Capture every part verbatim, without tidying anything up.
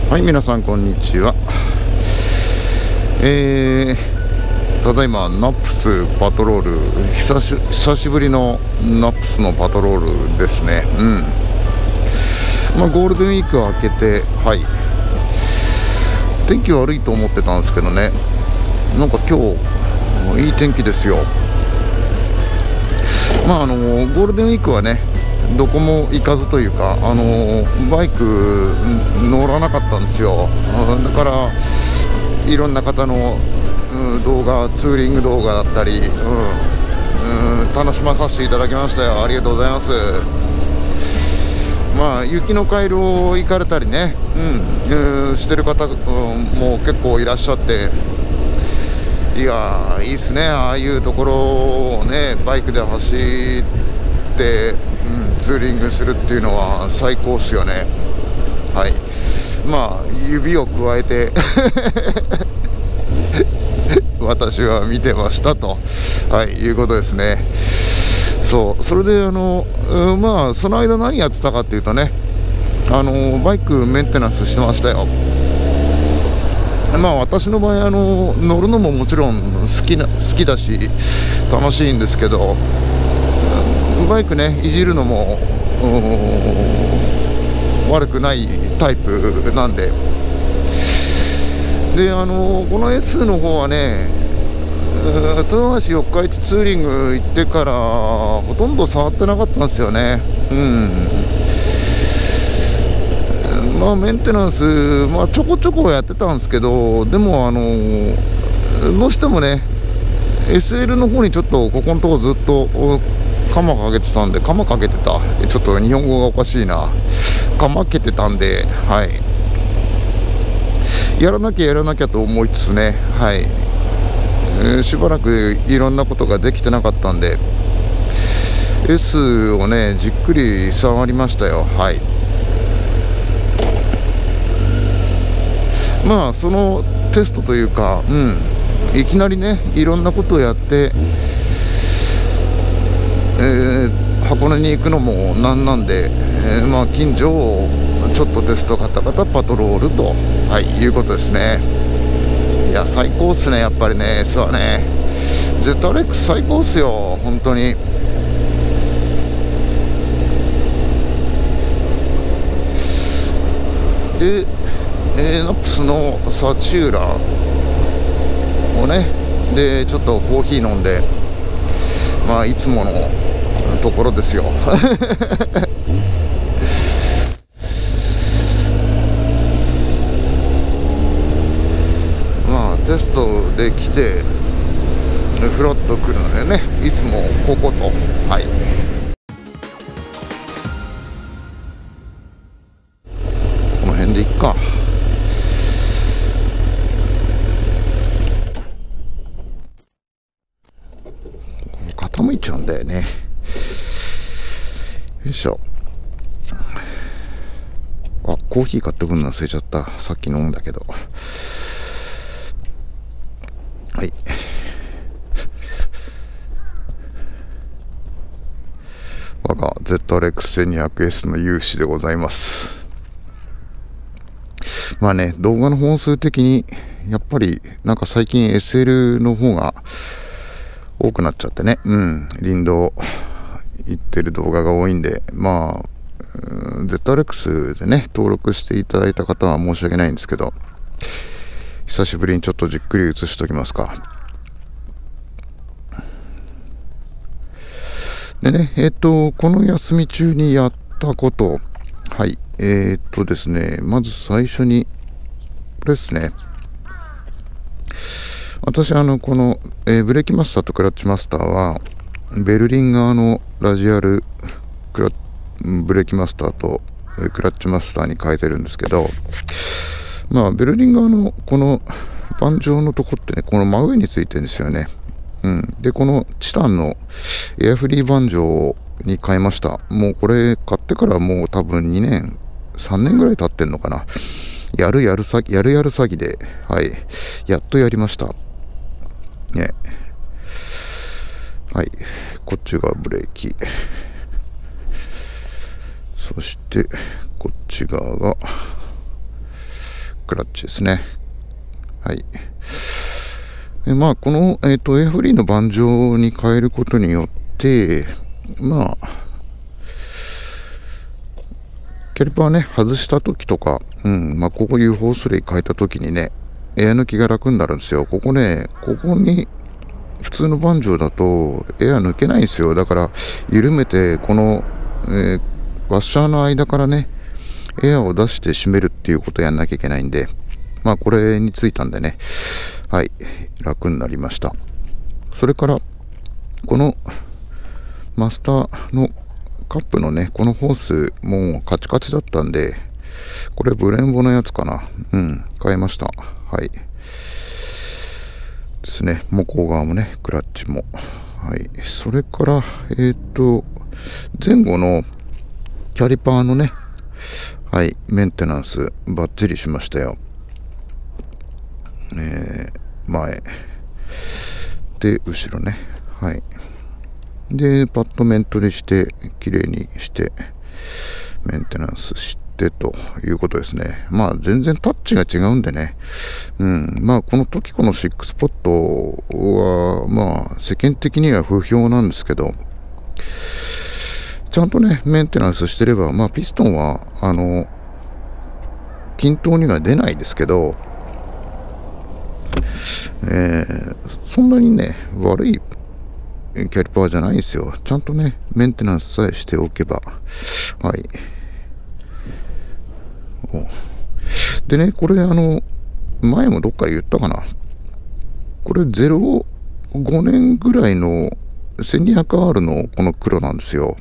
はい、皆さんこんにちは。えー、ただいまナップスパトロール、久し久しぶりのナップスのパトロールですね。うん。まあゴールデンウィークは明けて、はい。天気悪いと思ってたんですけどね。なんか今日いい天気ですよ。まああのゴールデンウィークはね、どこも行かずというか、あのー、バイク乗らなかったんですよ。だからいろんな方の、うん、動画、ツーリング動画だったり、うんうん、楽しまさせていただきましたよ。ありがとうございます。まあ雪の回廊行かれたりね、うんうん、してる方、うん、も結構いらっしゃって、いやーいいっすね、ああいうところをねバイクで走って、うん、ツーリングするっていうのは最高っすよね。はい、まあ指をくわえて私は見てましたと、はい、いうことですね。そう、それであの、うん、まあその間何やってたかっていうとね、あのバイクメンテナンスしてましたよ。まあ私の場合あの乗るのももちろん好きな好きだし楽しいんですけど、バイクねいじるのも悪くないタイプなんで、であのこの エス の方はね、豊橋四日市ツーリング行ってからほとんど触ってなかったんですよね。うん。まあメンテナンス、まあ、ちょこちょこやってたんですけど、でもあのどうしてもね エスエル の方にちょっとここのとこずっと鎌かけてたんで、鎌かけてたちょっと日本語がおかしいな、鎌けてたんで、はい、やらなきゃやらなきゃと思いつつね、はい、えー、しばらくいろんなことができてなかったんで エス をねじっくり触りましたよ。はい、まあそのテストというか、うん、いきなりねいろんなことをやって、えー、箱根に行くのもなんなんで、えー、まあ近所をちょっとテストガタガタパトロールと、はい、いうことですね。いや最高っすね、やっぱりね エス はね ゼットアールエックス 最高っすよ本当に。でえー、ナップスのサチューラをねでちょっとコーヒー飲んで、まあいつものところですよまあテストで来てフラッと来るのでね、いつもここと、はい、この辺でいっか。傾いちゃうんだよね。よいしょ。あ、コーヒー買ってくるの忘れちゃった。さっき飲んだけど。はい。我が ゼットアールエックスせんにひゃくエス の有志でございます。まあね、動画の本数的に、やっぱりなんか最近 エスエル の方が多くなっちゃってね、うん、林道行ってる動画が多いんで、まあ、ゼットアールエックス でね、登録していただいた方は申し訳ないんですけど、久しぶりにちょっとじっくり映しておきますか。でね、えっと、この休み中にやったこと、はい、えー、っとですね、まず最初に、これですね。私、あの、この、えー、ブレーキマスターとクラッチマスターは、ベルリン側のラジアルクラブレーキマスターとクラッチマスターに変えてるんですけど、まあ、ベルリン側のこの盤上のとこってね、この真上についてるんですよね。うん。で、このチタンのエアフリー盤上に変えました。もうこれ買ってからもう多分にねん、さんねんぐらい経ってんのかな。やるやる詐欺、やるやる詐欺で、はい。やっとやりました。ね。はい。こっちがブレーキ。そして、こっち側が、 クラッチですね。はい。でまあ、この、えっと、エアフリーの盤上に変えることによって、まあ、キャリパーね、外した時とか、うん、まあ、こういうホース類変えた時にね、エア抜きが楽になるんですよ。ここね、ここに、普通の盤上だとエア抜けないんですよ。だから、緩めて、この、えー、ワッシャーの間からね、エアを出して締めるっていうことをやんなきゃいけないんで、まあ、これについたんでね、はい、楽になりました。それから、このマスターのカップのね、このホース、もうカチカチだったんで、これブレンボのやつかな。うん、変えました。はい。ですね。向こう側もね、クラッチも。はい。それから、えっと、前後のキャリパーのね、はい、メンテナンス、バッチリしましたよ。えー、前。で、後ろね。はい。で、パッドメントにして、きれいにして、メンテナンスしてということですね。まあ、全然タッチが違うんでね。うん。まあ、このトキコのシックスポットは、まあ、世間的には不評なんですけど、ちゃんとね、メンテナンスしてれば、まあ、ピストンは、あの、均等には出ないですけど、えー、そんなにね、悪いキャリパーじゃないんですよ。ちゃんとね、メンテナンスさえしておけば。はい。でね、これあの、前もどっかで言ったかな。これゼロごねんぐらいの せんにひゃくアール のこの黒なんですよ。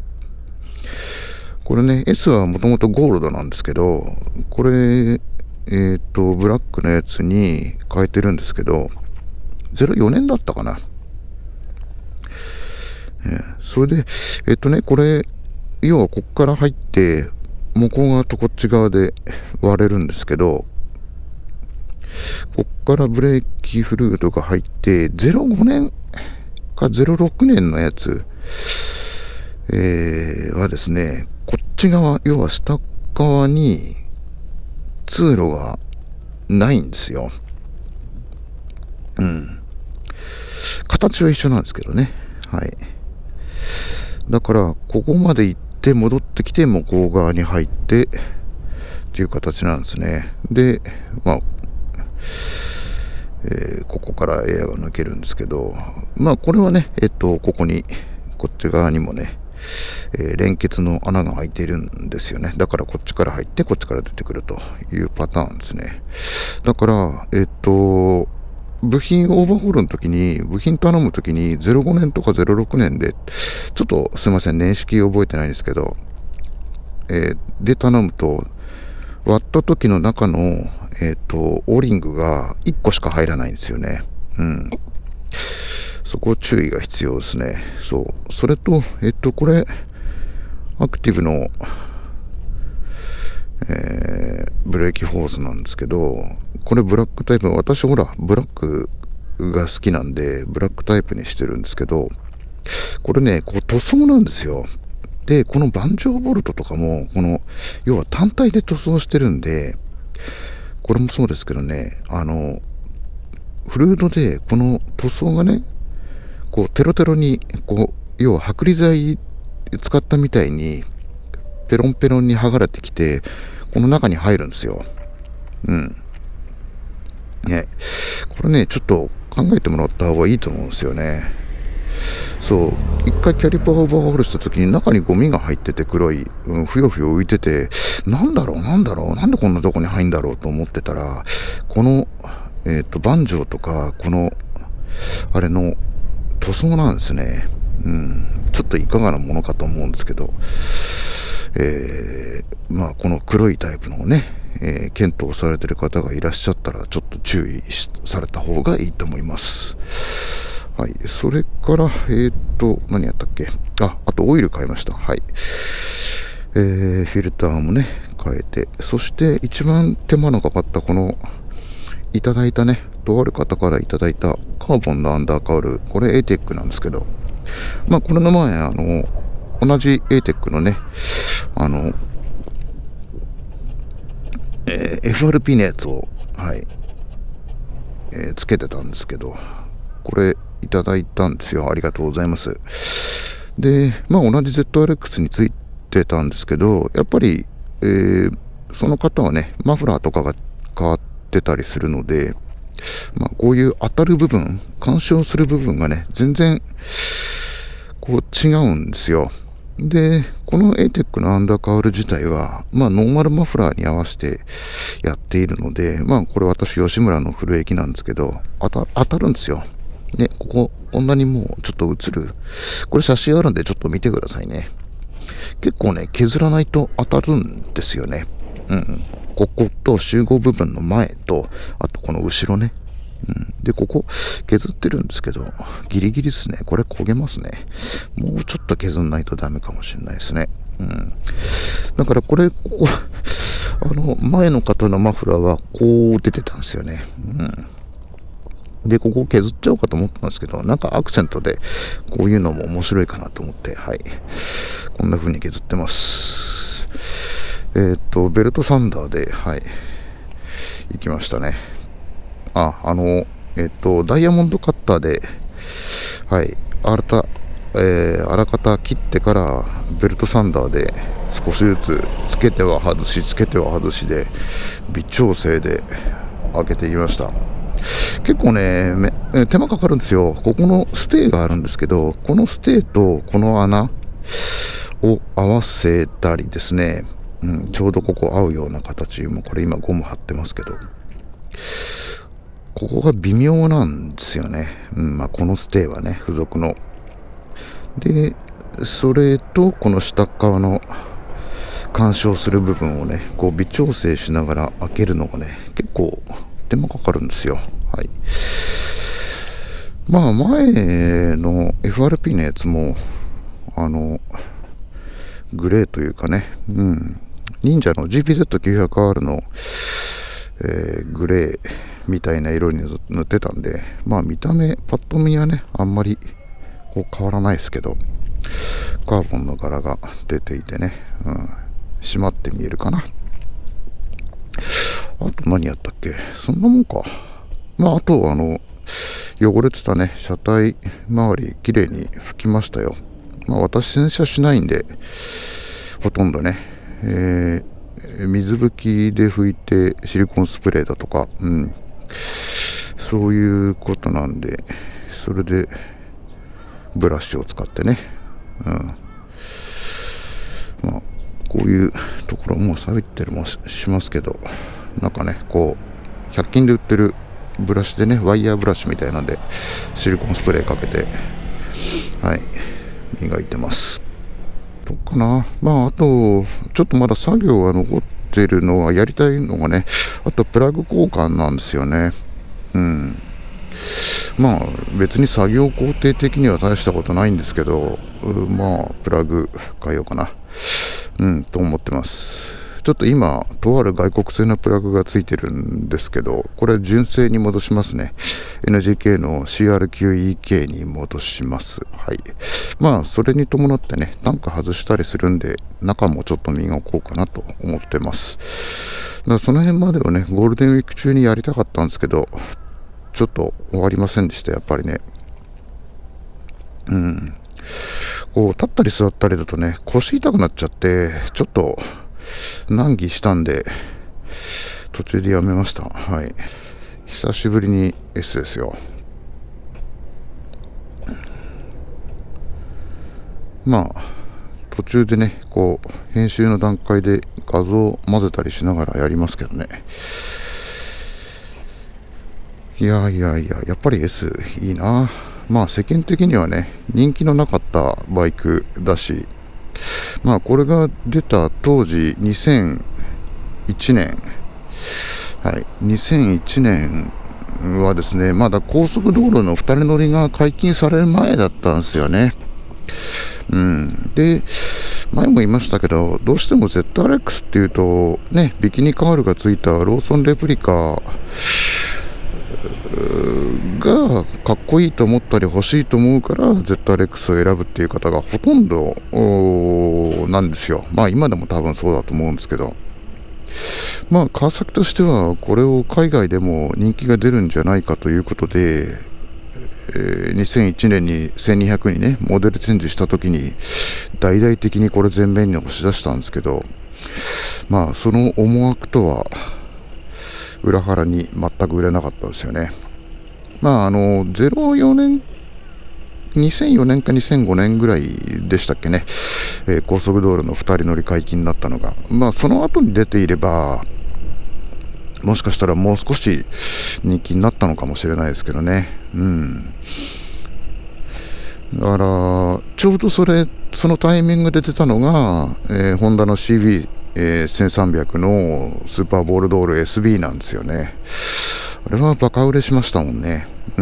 これね、S はもともとゴールドなんですけど、これ、えっと、ブラックのやつに変えてるんですけど、ゼロよねんだったかな。それで、えっとね、これ、要はこっから入って、向こう側とこっち側で割れるんですけど、こっからブレーキフルードが入って、ゼロごねんかゼロろくねんのやつ、えー、はですね、こっち側、要は下側に通路がないんですよ。うん。形は一緒なんですけどね。はい。だから、ここまで行って戻ってきて、向こう側に入ってっていう形なんですね。で、まあ、えー、ここからエアが抜けるんですけど、まあ、これはね、えっと、ここに、こっち側にもね、えー、連結の穴が開いているんですよね。だからこっちから入って、こっちから出てくるというパターンですね。だから、えっと、部品オーバーホールの時に、部品頼む時にゼロごねんとかゼロろくねんで、ちょっとすいません、年式覚えてないんですけど、えー、で頼むと、割った時の中の、えっと、オーリングがいっこしか入らないんですよね。うん。そこ注意が必要ですね。そう。それと、えっと、これ、アクティブの、えー、ブレーキホースなんですけど、これブラックタイプ、私ほら、ブラックが好きなんで、ブラックタイプにしてるんですけど、これね、こう塗装なんですよ。で、この盤上ボルトとかも、この、要は単体で塗装してるんで、これもそうですけどね、あの、フルードで、この塗装がね、こう、テロテロに、こう、要は剥離剤使ったみたいに、ペロンペロンに剥がれてきて、この中に入るんですよ。うん。ね。これね、ちょっと考えてもらった方がいいと思うんですよね。そう。一回キャリパーオーバーホールした時に中にゴミが入ってて黒い、うん、ふよふよ浮いてて、なんだろうなんだろうなんでこんなとこに入んだろうと思ってたら、この、えっと、バンジョーとか、この、あれの塗装なんですね。うん。ちょっといかがなものかと思うんですけど、えー、まあ、この黒いタイプのね、えー、検討されてる方がいらっしゃったら、ちょっと注意された方がいいと思います。はい。それから、えー、っと、何やったっけ。あ、あとオイル買いました。はい。えー、フィルターもね、変えて、そして一番手間のかかったこの、いただいたね、とある方からいただいたカーボンのアンダーカウル、これ エーテック なんですけど、まあ、これの前、あの、同じ エーテック のね、あの、ええー、エフアールピー のやつを、はい、えー、つけてたんですけど、これいただいたんですよ。ありがとうございます。で、まあ同じ ゼットアールエックス についてたんですけど、やっぱり、えー、その方はね、マフラーとかが変わってたりするので、まあこういう当たる部分、干渉する部分がね、全然こう違うんですよ。で、この エーテック のアンダーカウル自体は、まあ、ノーマルマフラーに合わせてやっているので、まあ、これ私、吉村のフルエキなんですけど、当た、当たるんですよ。ね、ここ、こんなにもうちょっと映る。これ写真あるんでちょっと見てくださいね。結構ね、削らないと当たるんですよね。うん。ここと集合部分の前と、あとこの後ろね。うん、で、ここ削ってるんですけど、ギリギリですね。これ焦げますね。もうちょっと削んないとダメかもしれないですね。うん。だからこれ、ここ、あの、前の方のマフラーはこう出てたんですよね。うん。で、ここ削っちゃおうかと思ったんですけど、なんかアクセントでこういうのも面白いかなと思って、はい。こんな風に削ってます。えっと、ベルトサンダーで、はい。行きましたね。あ、あの、えっと、ダイヤモンドカッターで、はい、あらた、えー、あらかた切ってから、ベルトサンダーで少しずつつけては外し、つけては外しで、微調整で開けていきました。結構ね、め手間かかるんですよ。ここのステーがあるんですけど、このステーとこの穴を合わせたりですね、うん、ちょうどここ合うような形、もうこれ今ゴム貼ってますけど、ここが微妙なんですよね。うん、まあ、このステーはね、付属の。で、それと、この下側の干渉する部分をね、こう微調整しながら開けるのがね、結構手間かかるんですよ。はい。まあ、前の エフアールピー のやつも、あの、グレーというかね、うん、忍者の ジーピーゼットきゅうひゃくアール の、えー、グレーみたいな色に塗ってたんで、まあ見た目、パッと見はね、あんまりこう変わらないですけど、カーボンの柄が出ていてね、うん、締まって見えるかな。あと何やったっけ、そんなもんか。まああと、あの、汚れてたね、車体周り、綺麗に拭きましたよ。まあ私、洗車しないんで、ほとんどね、えー水拭きで拭いてシリコンスプレーだとか、うん、そういうことなんで、それでブラシを使ってね、うん、まあこういうところも錆びてるもしますけど、なんかね、こうひゃく均で売ってるブラシでね、ワイヤーブラシみたいなんでシリコンスプレーかけて、はい、磨いてます。どうかな。まあ、あと、ちょっとまだ作業が残ってるのは、やりたいのがね、あとプラグ交換なんですよね。うん。まあ、別に作業工程的には大したことないんですけど、まあ、プラグ変えようかな。うん、と思ってます。ちょっと今、とある外国製のプラグがついてるんですけど、これ純正に戻しますね。エヌジーケー の シーアールキューイーケー に戻します。はい。まあ、それに伴ってね、タンク外したりするんで、中もちょっと磨こうかなと思ってます。だからその辺まではね、ゴールデンウィーク中にやりたかったんですけど、ちょっと終わりませんでした、やっぱりね。うん。こう、立ったり座ったりだとね、腰痛くなっちゃって、ちょっと、難儀したんで、途中でやめました。はい。久しぶりに S ですよ。まあ、途中でね、こう、編集の段階で画像を混ぜたりしながらやりますけどね。いやいやいや、やっぱり S いいな。まあ世間的にはね、人気のなかったバイクだし、まあこれが出た当時にせんいちねん、はい、にせんいちねんはですね、まだ高速道路のふたり乗りが解禁される前だったんですよね。うん、で、前も言いましたけど、どうしても ゼットアールエックス っていうと、ね、ビキニカールがついたローソンレプリカがかっこいいと思ったり欲しいと思うから ゼットアールエックス を選ぶっていう方がほとんどなんですよ。まあ今でも多分そうだと思うんですけど、 まあ川崎としてはこれを海外でも人気が出るんじゃないかということで、えー、にせんいちねんにせんにひゃくにねモデルチェンジした時に大々的にこれ前面に押し出したんですけど、まあその思惑とは裏腹に全く売れなかったですよね。まああのゼロよねんにせんよねんかにせんごねんぐらいでしたっけね、えー、高速道路のふたり乗り解禁になったのが、まあその後に出ていればもしかしたらもう少し人気になったのかもしれないですけどね。うん。だからちょうどそれそのタイミングで出たのが、えー、ホンダの シービー、えー、せんさんびゃくのスーパーボールドール エスビー なんですよね。あれはバカ売れしましたもんね。うん。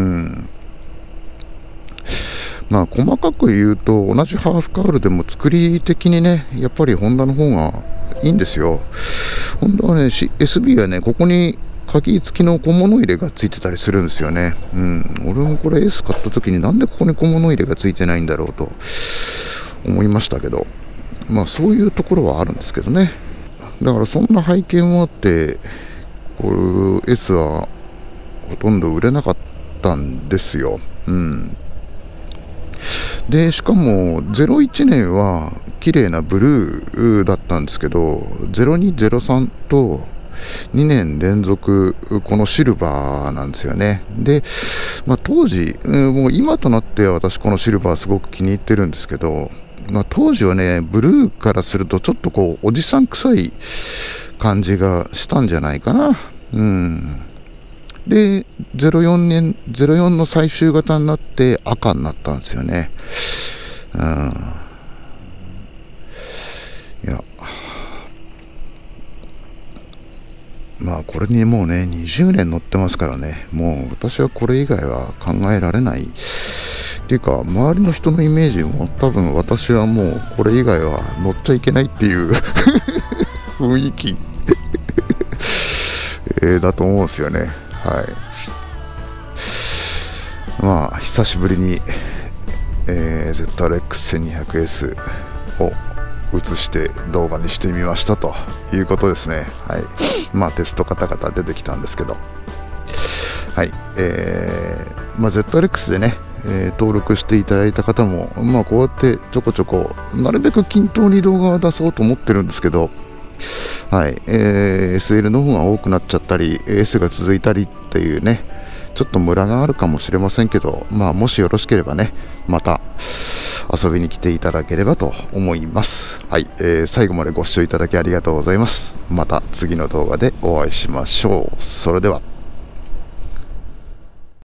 まあ細かく言うと同じハーフカウルでも作り的にねやっぱりホンダの方がいいんですよ。ホンダはね エスビー はねここに鍵付きの小物入れがついてたりするんですよね。うん、俺もこれ S 買った時になんでここに小物入れがついてないんだろうと思いましたけど、まあそういうところはあるんですけどね。だからそんな背景もあってこれ S はほとんど売れなかったんですよ。うん。でしかもゼロいちねんは綺麗なブルーだったんですけど、ゼロに、ゼロさんとにねん連続このシルバーなんですよね。で、まあ、当時もう今となっては私このシルバーすごく気に入ってるんですけど、まあ、当時はねブルーからするとちょっとこうおじさん臭い感じがしたんじゃないかな。うん。でゼロよねんゼロよんの最終型になって赤になったんですよね。うん。いやまあこれにもうねにじゅうねん乗ってますからね、もう私はこれ以外は考えられないっていうか、周りの人のイメージも多分私はもうこれ以外は乗っちゃいけないっていう雰囲気えーだと思うんですよね。はい。まあ久しぶりに、えー、ゼットアールエックスせんにひゃくエス を映して動画にしてみましたということですね。はい。まあテスト方々出てきたんですけど、はい。えー、まあ ゼットアールエックス でね、えー、登録していただいた方もまあこうやってちょこちょこなるべく均等に動画を出そうと思ってるんですけど、はい、えー、エスエル の方が多くなっちゃったり S が続いたりっていうねちょっとムラがあるかもしれませんけど、まあもしよろしければねまた遊びに来ていただければと思います。はい、えー、最後までご視聴いただきありがとうございます。また次の動画でお会いしましょう。それでは。